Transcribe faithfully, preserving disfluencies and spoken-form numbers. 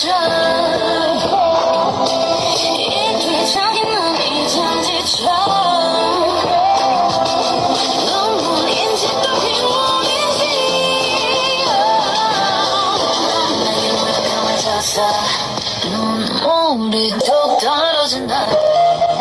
이기적인 넌 이장지처럼 눈물인지 또 빗물인지 내게 무력감을 줬어 눈물이 뚝 떨어진다